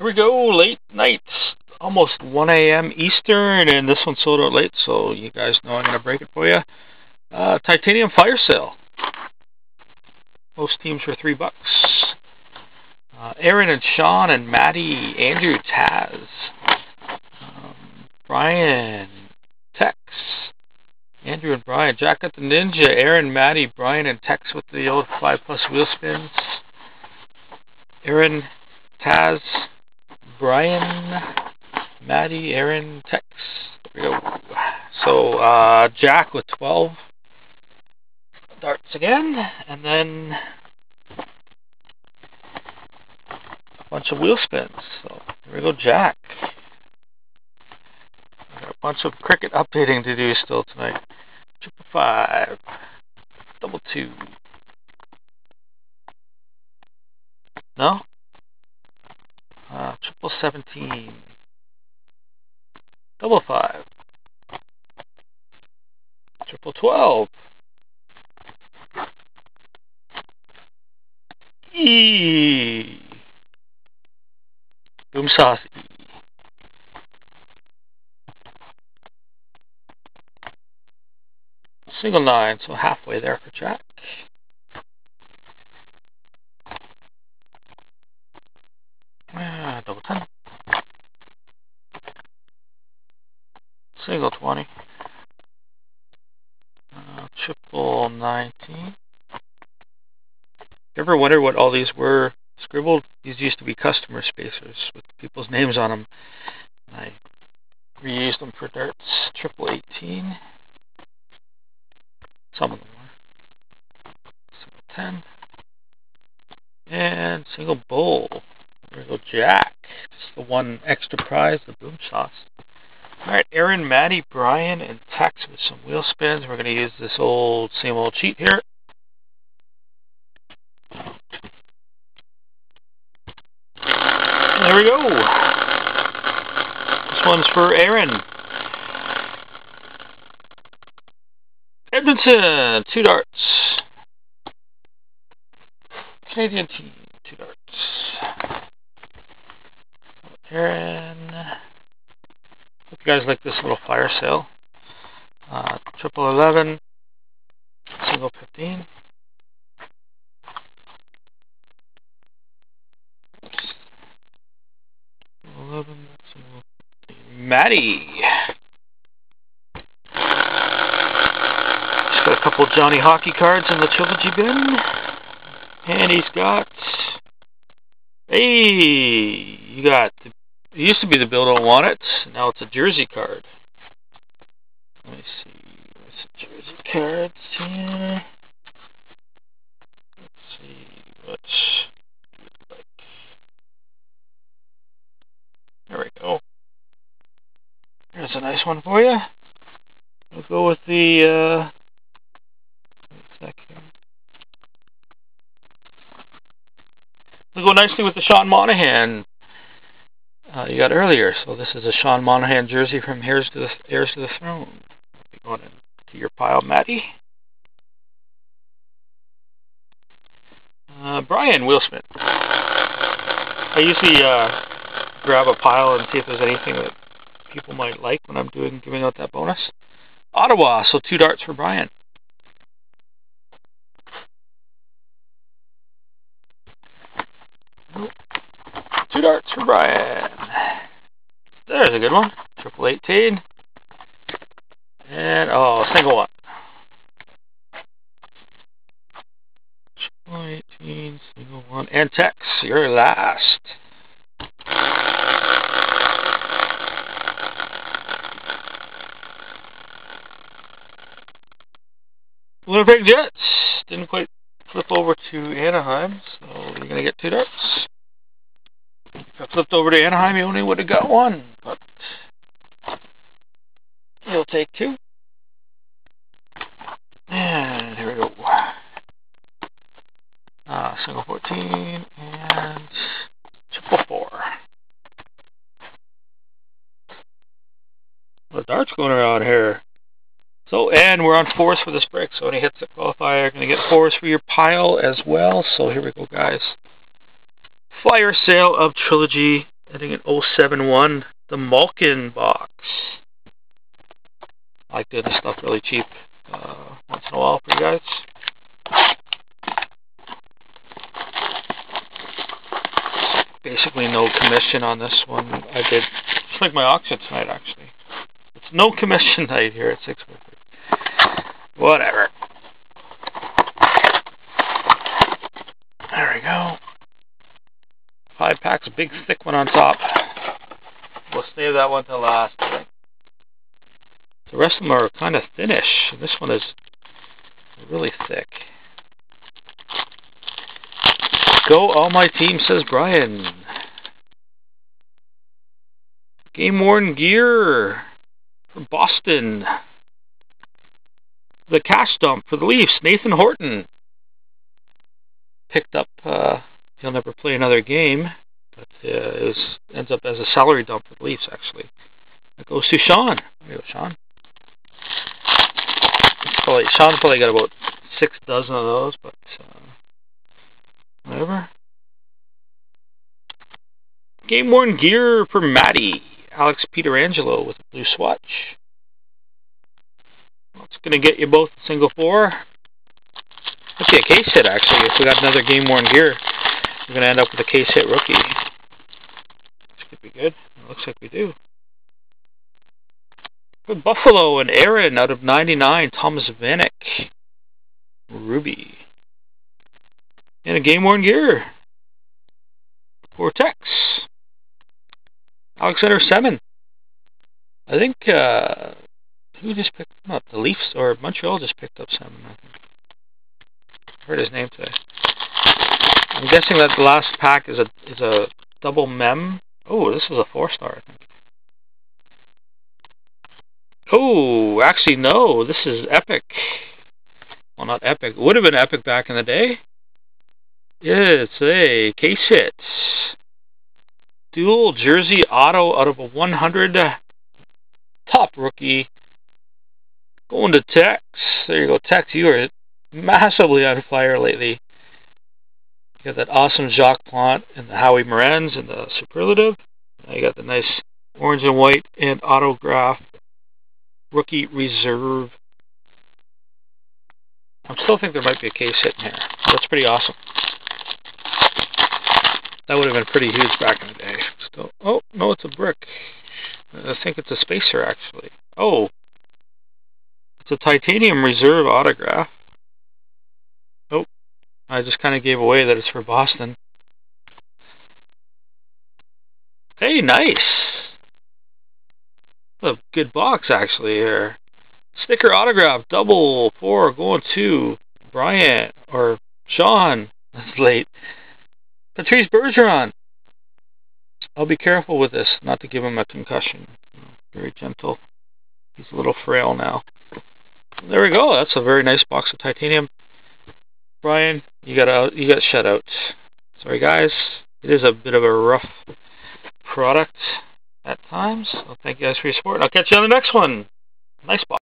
Here we go, late night, almost 1 a.m. Eastern, and this one sold out late, so you guys know I'm going to break it for you. Titanium fire sale. Most teams for $3. Aaron and Sean and Maddie, Andrew, Taz, Brian, Tex, Andrew and Brian, Jack at the Ninja, Aaron, Maddie, Brian, and Tex with the old 5+ wheel spins. Aaron, Taz, Brian, Maddie, Aaron, Tex. There we go. So Jack with 12 darts again, and then a bunch of wheel spins. So here we go, Jack. Got a bunch of cricket updating to do still tonight. 555, 22. No? 17. 55. 12. E. Boom sauce. E. Single 9, so halfway there for Jack. Double 10. Single 20. Triple 19. You ever wonder what all these were scribbled? These used to be customer spacers with people's names on them. I reused them for darts. Triple 18. Some of them were. Single 10. And single bowl. There we go, Jack. Just the one extra prize, the boom sauce. Alright, Aaron, Maddie, Brian, and Tex with some wheel spins. We're going to use this same old cheat here. There we go. This one's for Aaron. Edmonton, 2 darts. Canadian team, 2 darts. Aaron. Hope you guys like this little fire sale. Triple 11, single 15. Maddie. He's got a couple Johnny Hockey cards in the trilogy bin. And he's got... Hey! You got... It used to be the Bill Don't Want It. Now it's a jersey card. Let me see. What's the jersey cards here? Let's see what's... There we go. There's a nice one for you. We'll go with the, we'll go nicely with the Sean Monahan you got earlier. So this is a Sean Monahan jersey from Heirs to the Throne. Going into your pile, Maddie. Brian Wilsmith. I usually grab a pile and see if there's anything that people might like when I'm giving out that bonus. Ottawa, so 2 darts for Brian. Nope. 2 darts for Brian. There's a good one. Triple 18. And, single 1. Triple 18, single 1. And Tex, you're last. Winnipeg Jets didn't quite flip over to Anaheim, so you're going to get 2 darts. If I flipped over to Anaheim, you only would have got 1, but you'll take 2. And here we go. Single 14 and triple 4. The darts going around here. So, and we're on 4s for this break, so any hits that qualify are going to get 4s for your pile as well. So here we go, guys. Fire sale of Trilogy Ending in 071, the Malkin box. I like doing this stuff really cheap once in a while for you guys. Basically no commission on this one. I did just like my auction tonight, actually. It's no commission night here at 6:50. Whatever. There we go. 5 packs, a big thick one on top. We'll save that one till last, I think. The rest of them are kind of thinnish. This one is really thick. Go all my team, says Brian. Game worn gear for Boston. The cash dump for the Leafs, Nathan Horton. Picked up, he'll never play another game, but ends up as a salary dump for the Leafs, actually. It goes to Sean. There you go, Sean. Sean probably got about 6 dozen of those, but whatever. Game worn gear for Matty. Alex Pietrangelo with a blue swatch. Well, it's going to get you both single 4. Could be a case hit, actually. If we got another game worn gear, we're going to end up with a case hit rookie. This could be good. It looks like we do. For Buffalo and Aaron out of 99, Thomas Vanek. Ruby. And a game worn gear for Tex. Alexander Semin. I think who just picked him up? The Leafs or Montreal just picked up Semin, I think. I heard his name today. I'm guessing that the last pack is a double mem. Oh, this is a 4-star, I think. Oh, actually no, this is epic. Well, not epic. It would have been epic back in the day. Yeah, it's a case hit. Dual jersey auto out of a 100. Top rookie. Going to Tex. There you go, Tex. You are massively on fire lately. You got that awesome Jacques Plante and the Howie Morenz and the Superlative. Now you got the nice orange and white and autograph rookie reserve. I still think there might be a case hit in here. That's pretty awesome. That would have been pretty huge back in the day. Still, oh, no, it's a brick. I think it's a spacer, actually. Oh, it's a titanium reserve autograph. Oh, I just kind of gave away that it's for Boston. Hey, nice. A good box, actually, here. Sticker autograph, double 4, going to Brian, or Sean. That's late. Patrice Bergeron. I'll be careful with this, not to give him a concussion. Very gentle. He's a little frail now. There we go. That's a very nice box of titanium. Brian, you got shut out. Sorry, guys. It is a bit of a rough product at times. So thank you guys for your support. I'll catch you on the next one. Nice box.